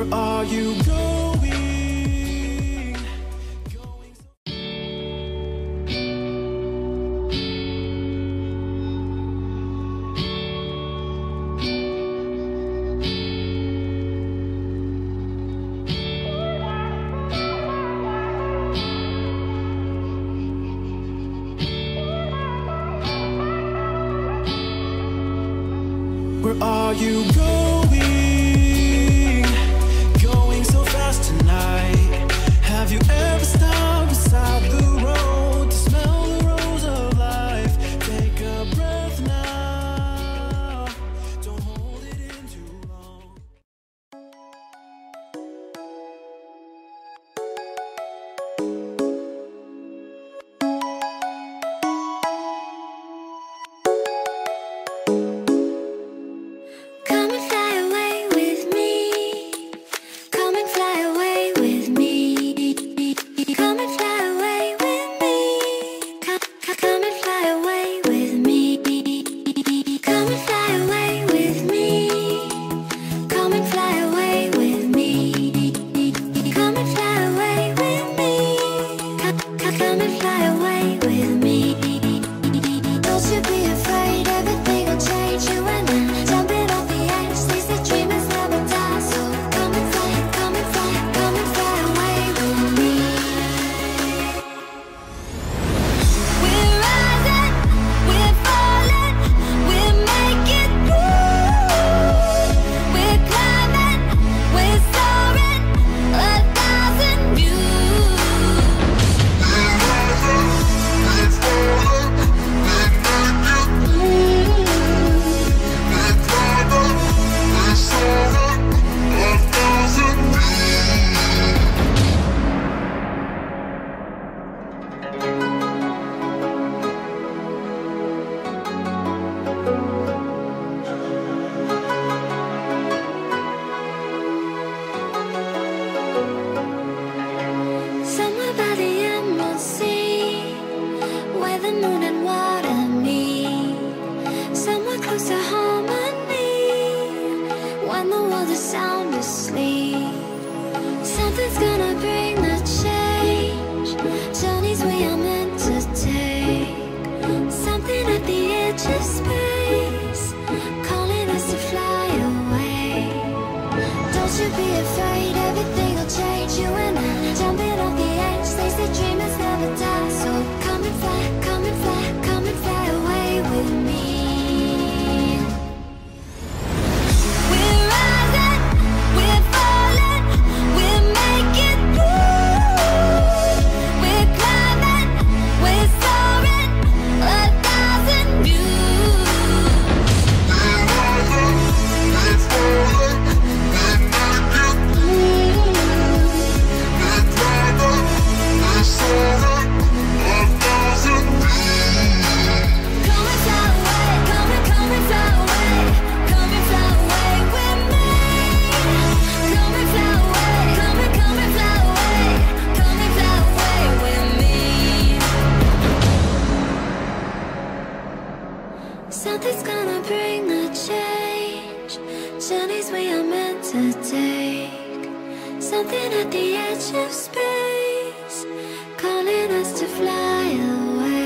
Where are you going? Where are you going? Going so fast tonight. Have you ever stopped beside the road to smell the rose of life? Take a breath now. Don't hold it in too long. Come and fly away with me. Come and fly away with me. Come and fly away with me. Come and fly away with me. Come and fly away with me. Come and fly away with me. Come and fly away with me. Come and fly away with me. Don't you be afraid, everything will change. You and I, jumping off the edge. They say dreamers never die, so come and fly, come and fly, come and fly away with me. We're rising, we're falling, we're making through. We're climbing, we're soaring, 1,000 views. We're rising, we're falling, we're making through. We're climbing, we're soaring, 1,000 Somewhere by the emerald sea, where the moon and water meet. Somewhere close to harmony, when the world is sound asleep. Something's gonna bring the change, journeys we are meant to take. Something at the edge of space, calling us to fly away. Don't you be afraid, everything will change. You and I, jumping off the edge. They say dreamers never die, so come and fly, come and fly, come and fly away with me. We're rising, we're falling, we're making through. We're climbing, we're soaring, 1,000 views. We're rising, we're falling, we're making through. We're climbing, we're soaring, 1,000 views. Come and fly away, come and fly away, come and fly away with me. Come and fly away, come and fly away, come and fly away with me. Something's gonna bring the change, journeys we are meant to take. Something at the edge of space, calling us to fly away.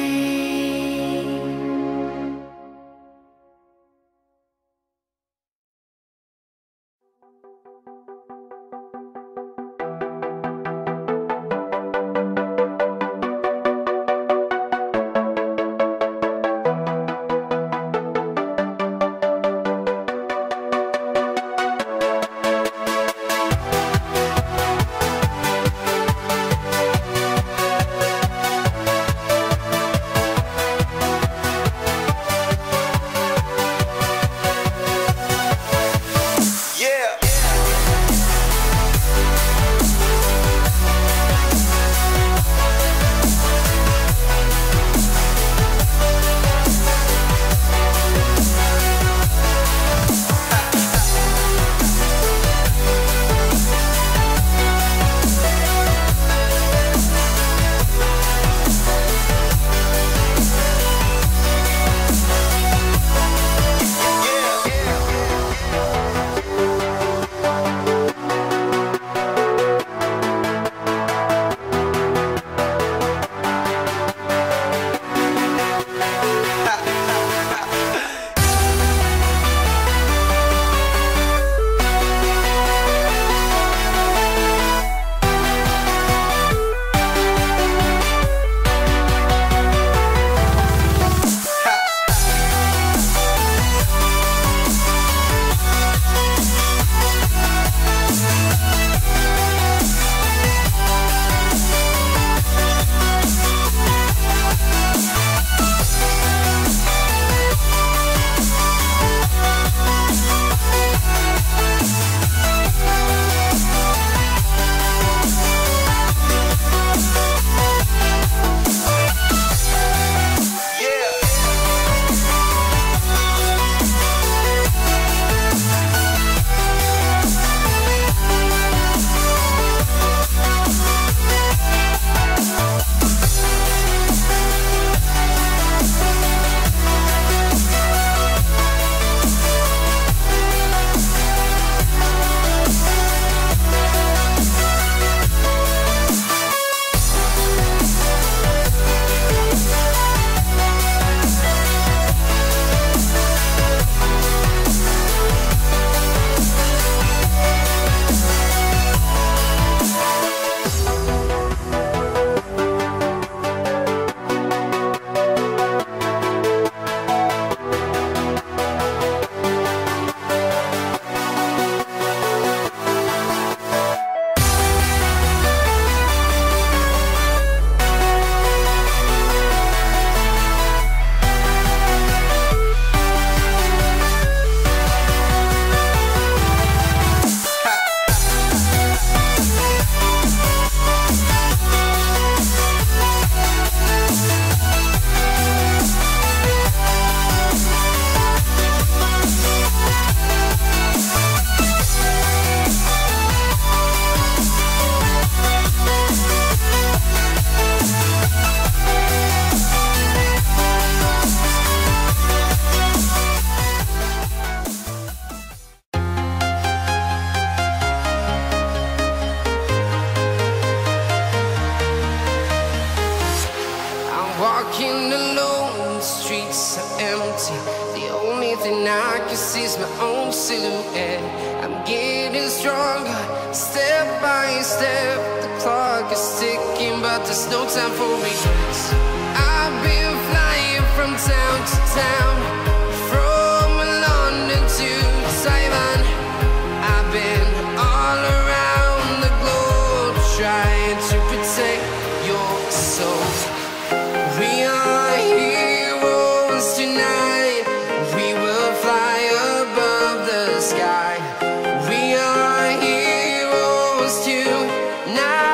chase my own silhouette. I'm getting stronger, step by step. The clock is ticking, but there's no time for regrets. I've been flying from town to town, from London to Taiwan. I've been all around the globe, trying to protect your soul. We are heroes tonight. We will fly above the sky. We are heroes tonight.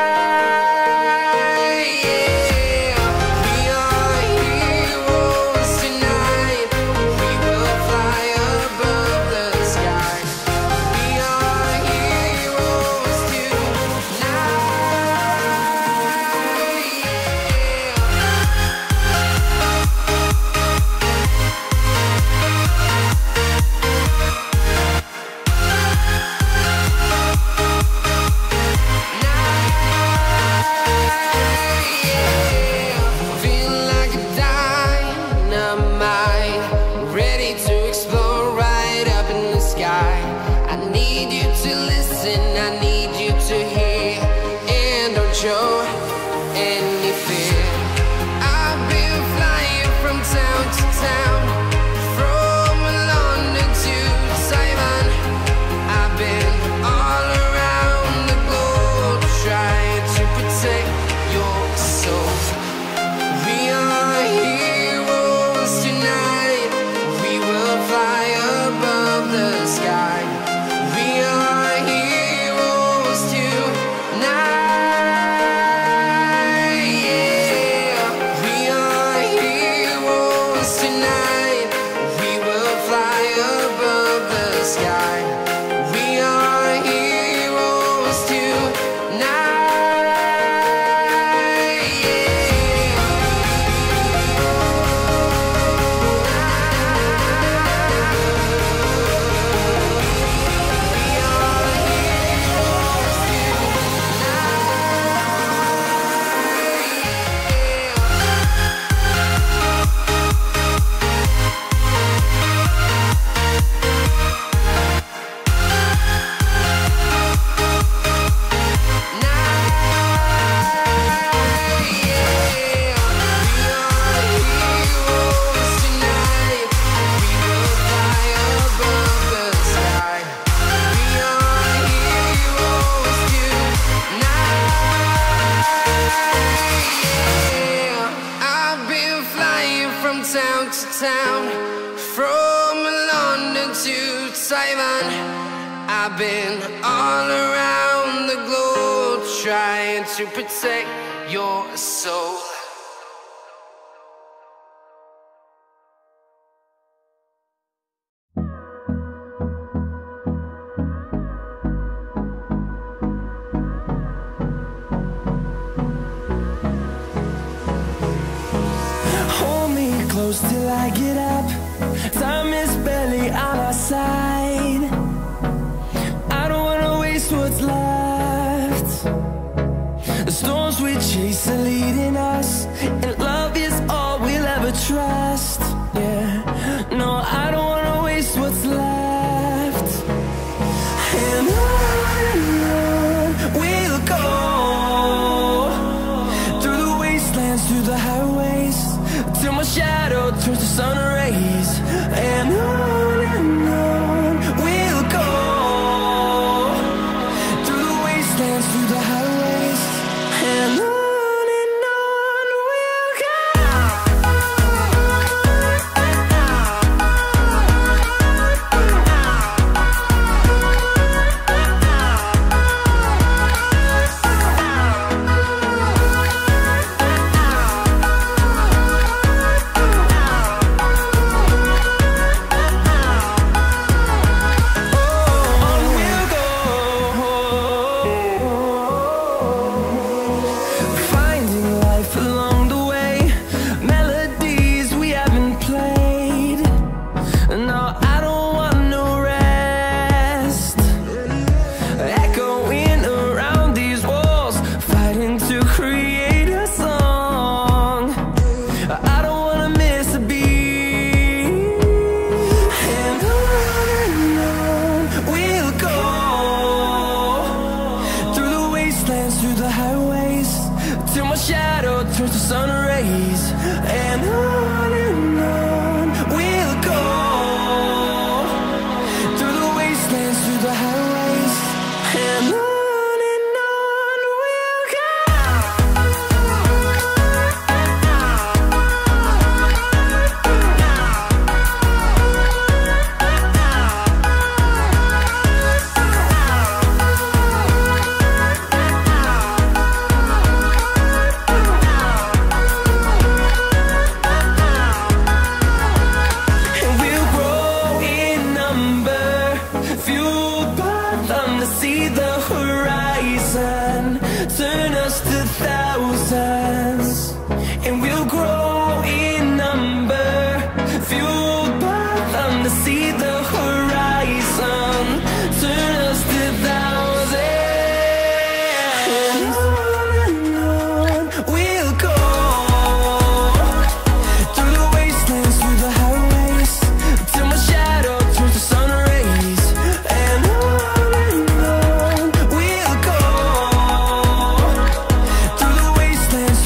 Yeah. We are heroes tonight. We will fly above the sky. We are heroes Taiwan. I've been all around the globe trying to protect your soul. Hold me close till I get up. Time is barely on our side. I don't wanna waste what's left. The storms we chase are leading us, and love is all we'll ever trust. Yeah, no, I don't wanna waste what's left. And on we'll go, through the wastelands, through the highways, till my shadow turns to sun rays. And on number, fueled by them to see the horizon. Turn us to thousands, and we'll grow in number, fueled by them to see the horizon. Turn us to thousands, and on we'll go, through the wastelands, through the highways, till my shadow turns to sun rays. And on we'll go, through the wastelands,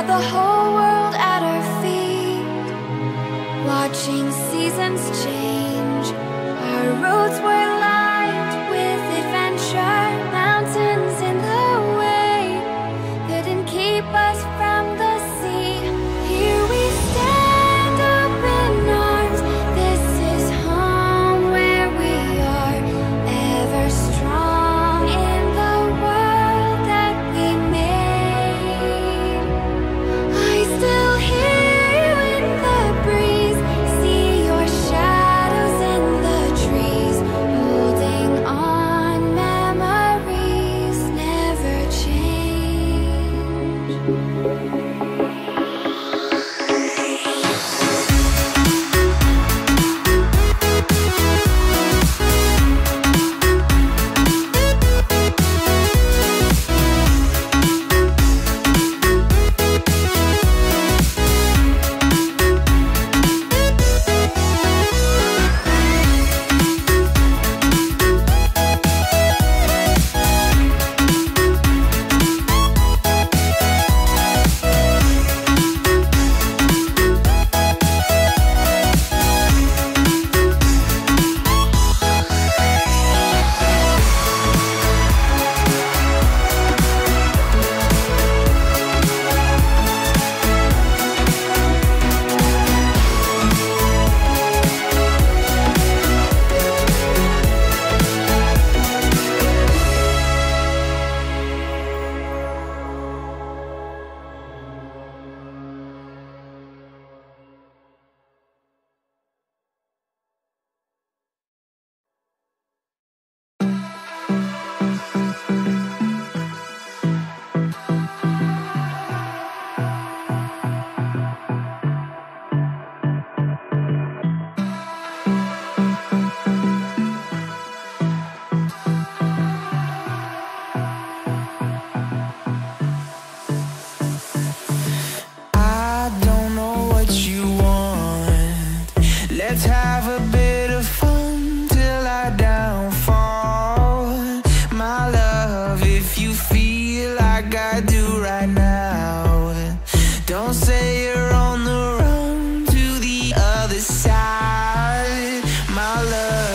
the whole world at our feet, watching seasons change. Our roads were lined with adventure, mountains in the way couldn't keep us from the sea. Here we stand open arms, this is home where we are, ever strong in the world that we made. I still hear you in the breeze, see your shadows in the trees, holding on, memories never change. I don't know what you want. Let's have a bit of fun till I downfall. My love, if you feel like I do right now, don't say you're on the run to the other side. My love,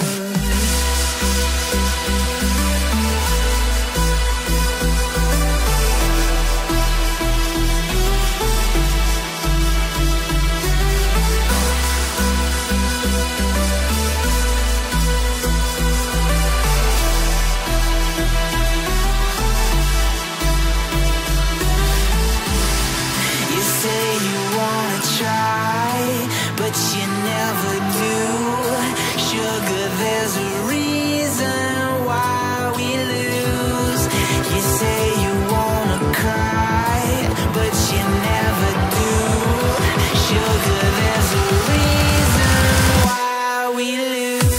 you say you wanna try, but you never do. Sugar, there's a reason why we lose. You say you wanna cry, but you never do. Sugar, there's a reason why we lose.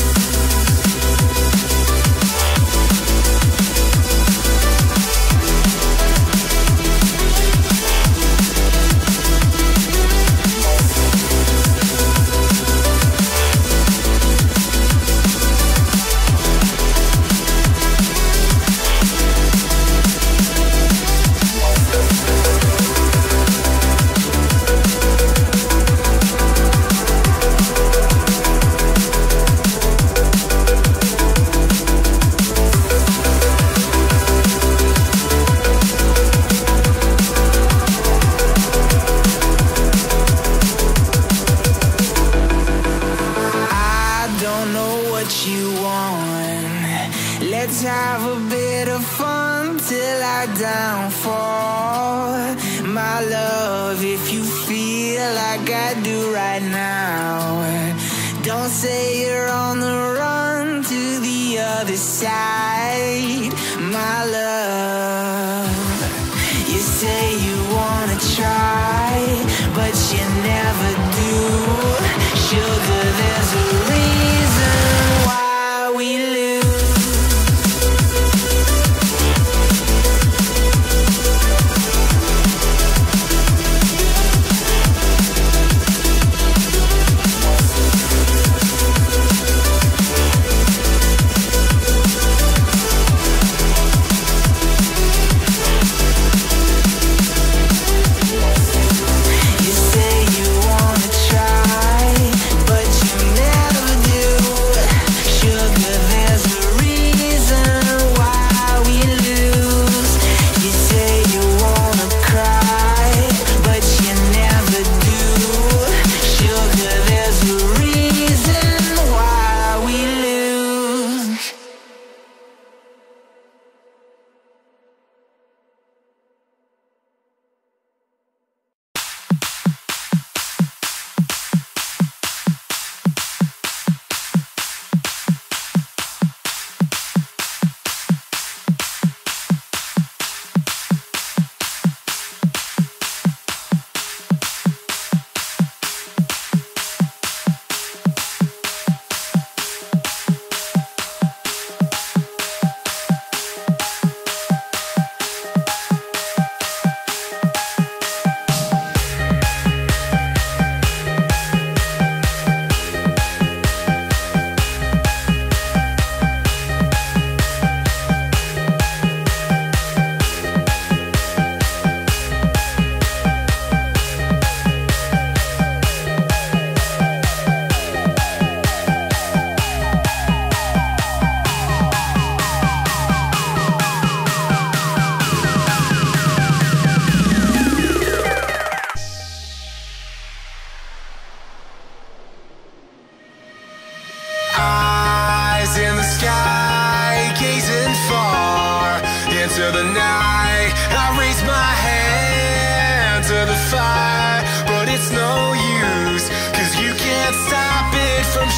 I don't know what you want. Let's have a bit of fun till I downfall. My love, if you feel like I do right now, don't say you're on the run to the other side. My love, you say you wanna try, but you never do. Sugar, there's a reason why we lose.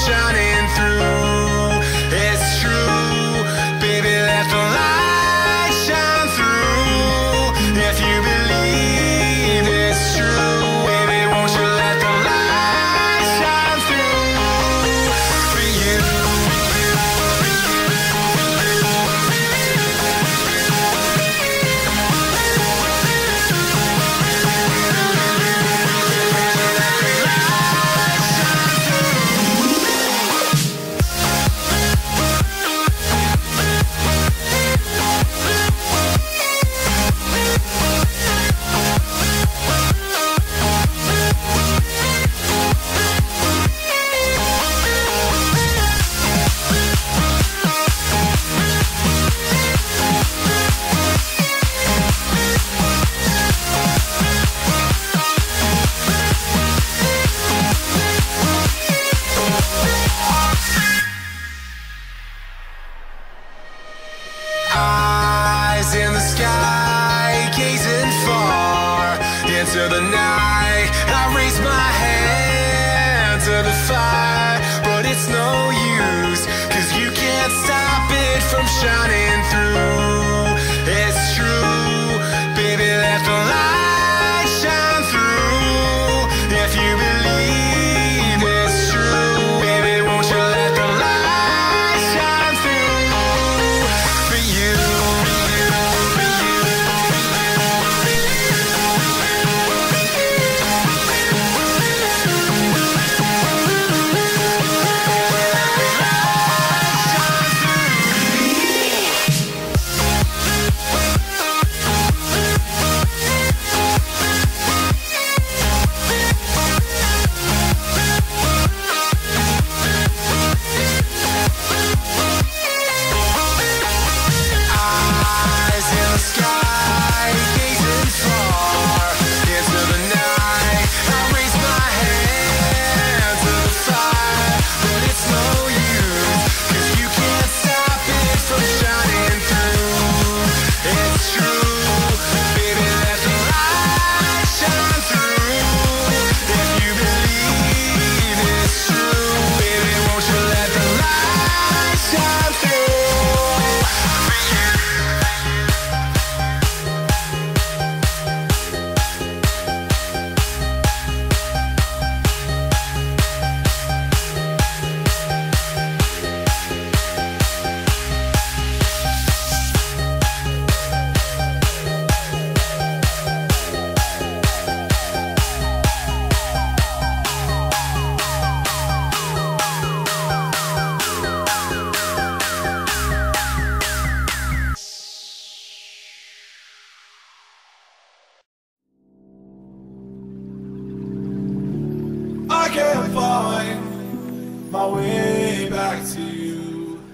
shining through. It's true, baby, let the light shine through. If you believe it's true, baby, won't you let the light shine through for you. Eyes in the sky, gazing far into the night. I raise my hand to the fire, but it's no use, 'cause you can't stop it from shining through. It's true, baby, let the light shine through. If you believe it's true, baby, won't you let the light shine through for you. Eyes in the sky, gazing far into the night. I raise my hand to the fire, but it's no use, 'cause you can't stop it from shining through. It's true, baby, let the light shine through. If you believe it's true, baby, won't you let the light shine through for you. I can't find my way back to you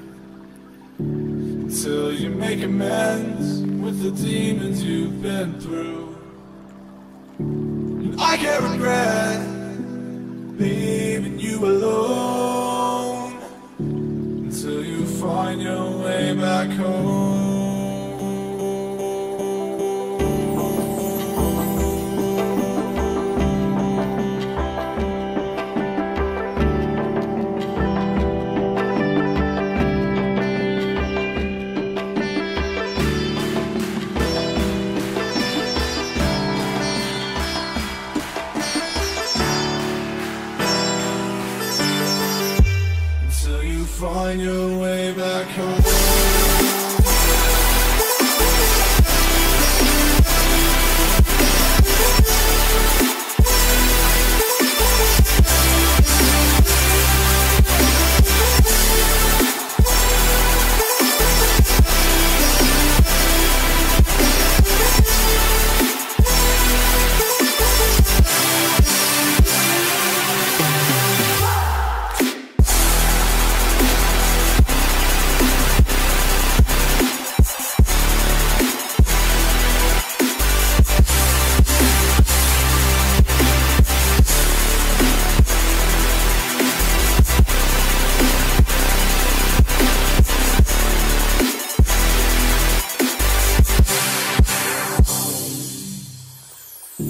until you make amends with the demons you've been through. And I can't regret leaving you alone until you find your way back home. Until you find your way back home.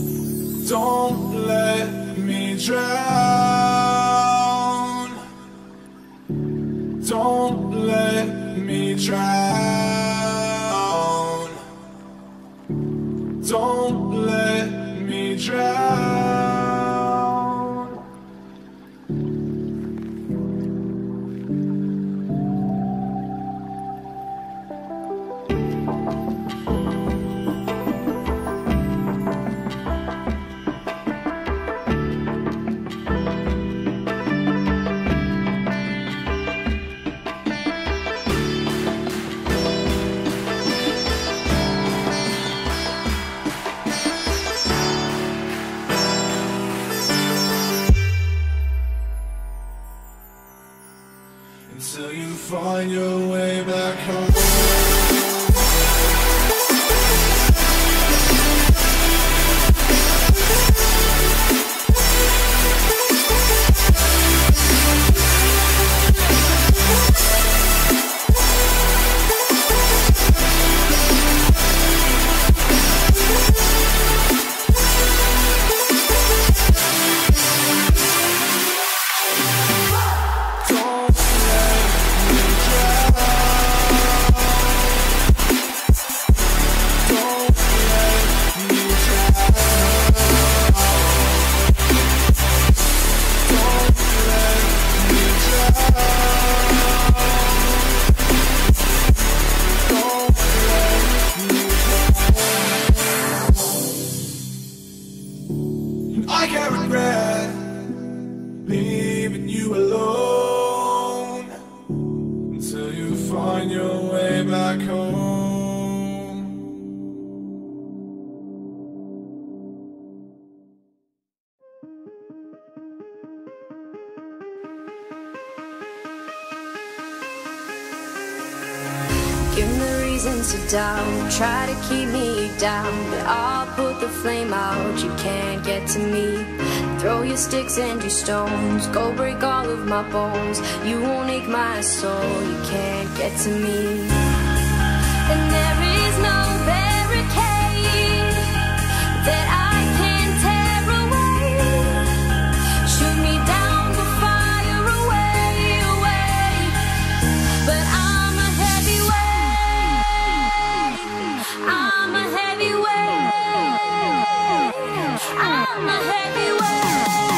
Don't let me drown drown. Don't let me drown. Until you find your way back home. I can't regret leaving you alone until you find your way back home. Give me reasons to doubt, try to keep me down, but I'll put the flame out, you can't get to me. Throw your sticks and your stones, go break all of my bones, you won't ache my soul, you can't get to me. And there is no barricade that I can tear away. Shoot me down, but fire away, away. But I'm a heavyweight, I'm a heavyweight, I'm a heavyweight,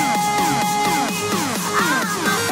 I'm a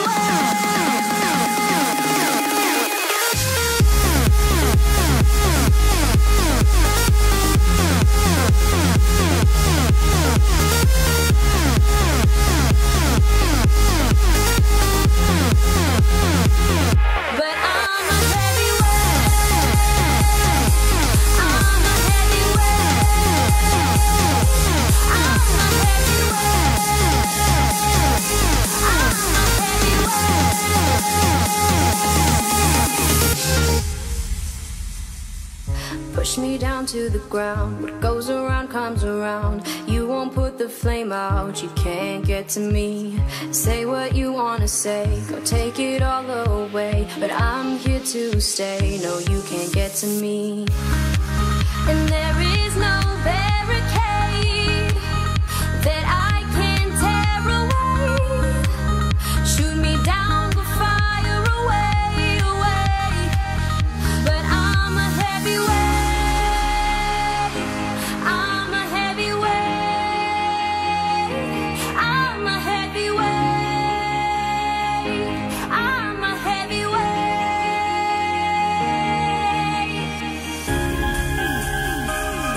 push me down to the ground. What goes around comes around. You won't put the flame out, you can't get to me. Say what you wanna say, go take it all away, but I'm here to stay, no you can't get to me. And there is no barricade that I can tear away. Shoot me down, but fire away, away. But I'm a heavyweight, I'm a heavyweight, I'm a heavyweight, I'm a heavyweight.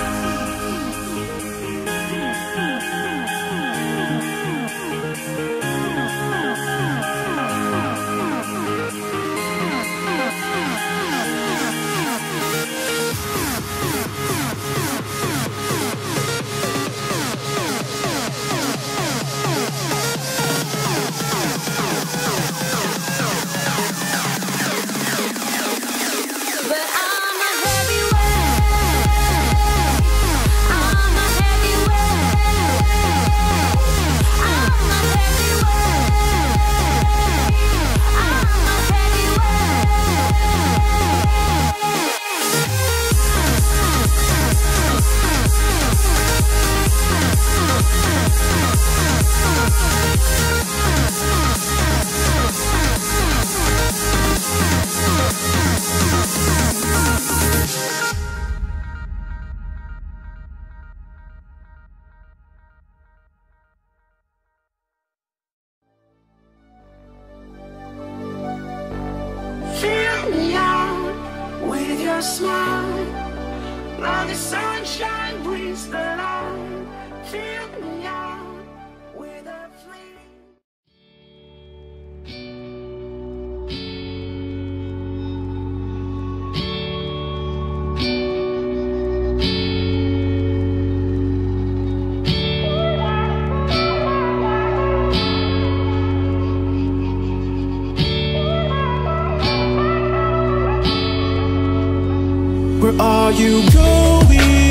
Love the sunshine brings the light. Fill me out with a flame. Where are you going?